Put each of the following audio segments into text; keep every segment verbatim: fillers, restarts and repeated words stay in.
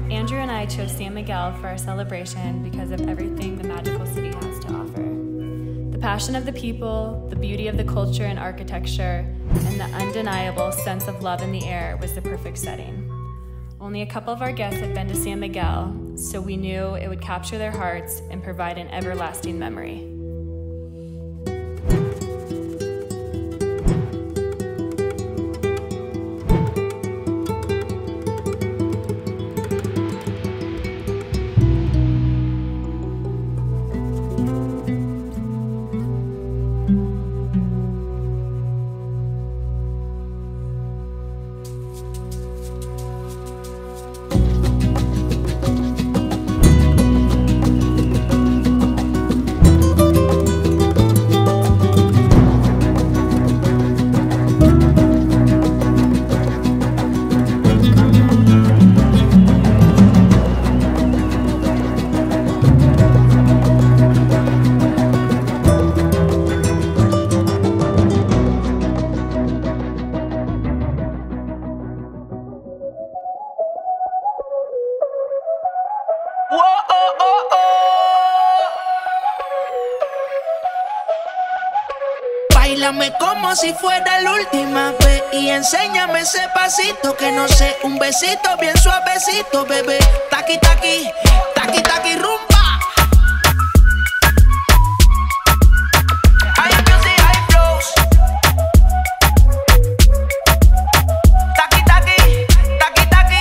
Andrew and I chose San Miguel for our celebration because of everything the magical city has to offer. The passion of the people, the beauty of the culture and architecture, and the undeniable sense of love in the air was the perfect setting. Only a couple of our guests had been to San Miguel, so we knew it would capture their hearts and provide an everlasting memory. Báilame como si fuera la última vez y enséñame ese pasito que no sé, un besito bien suavecito, bebé. Taqui, taqui, taqui, taqui, rumba. High music, high flows. Taqui, taqui, taqui, taqui.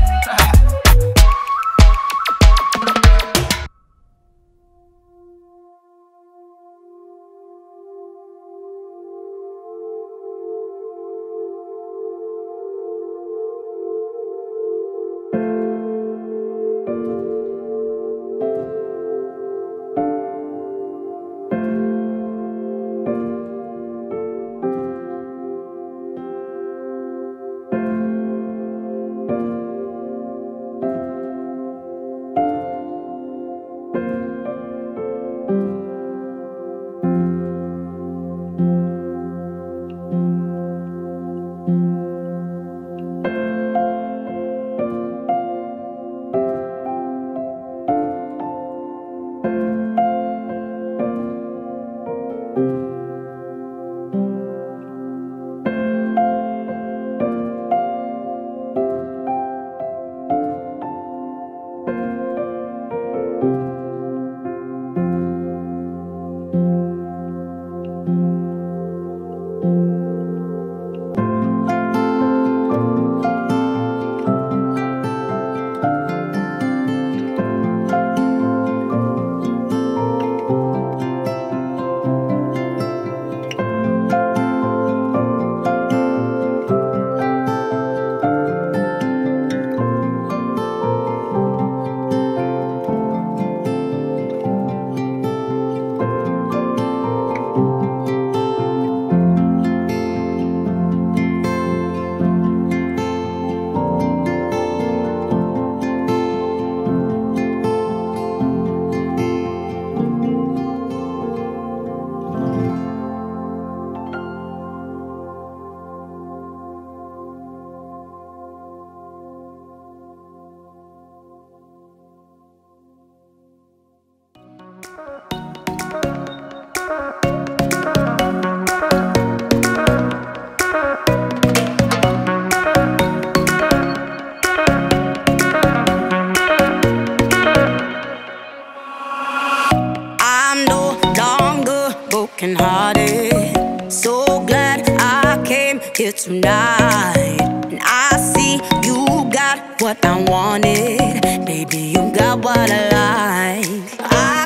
Hearted, so glad I came here tonight. And I see you got what I wanted, baby, you got what I like. I